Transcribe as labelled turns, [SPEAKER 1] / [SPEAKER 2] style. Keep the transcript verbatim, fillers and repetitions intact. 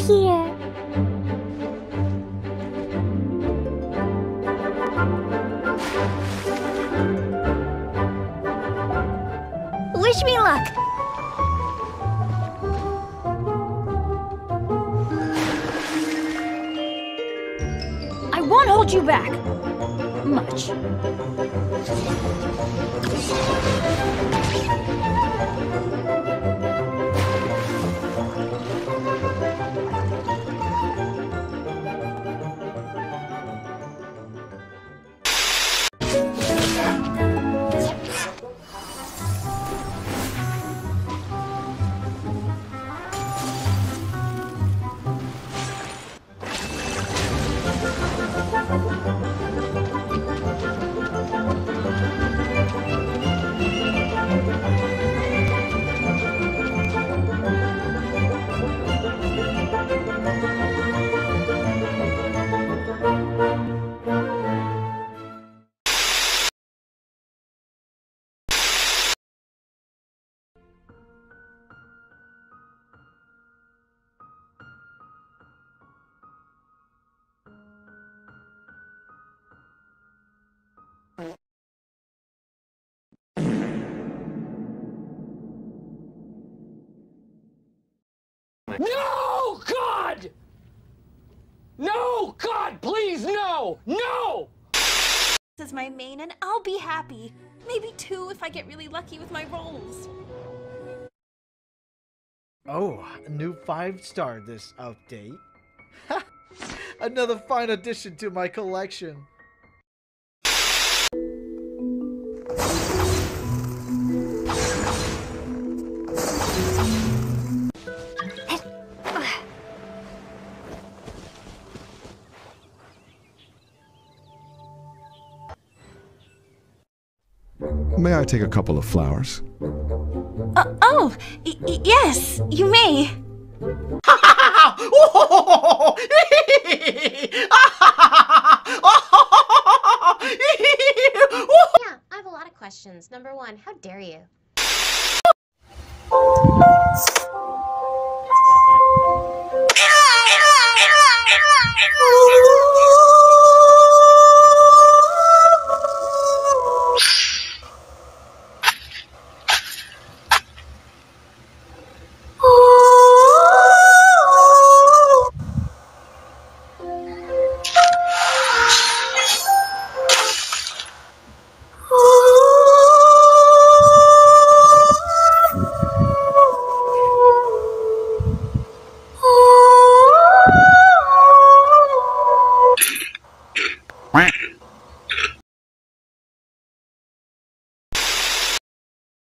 [SPEAKER 1] here. Wish me luck.
[SPEAKER 2] I won't hold you back. Much.
[SPEAKER 3] No, God! No, God, please, no! No!
[SPEAKER 4] This is my main and I'll be happy. Maybe two if I get really lucky with my rolls.
[SPEAKER 5] Oh, a new five star this update. Another fine addition to my collection.
[SPEAKER 6] May I take a couple of flowers?
[SPEAKER 4] Uh, oh, y y yes, you may.
[SPEAKER 1] Yeah, I have a lot of questions. Number one, how dare you?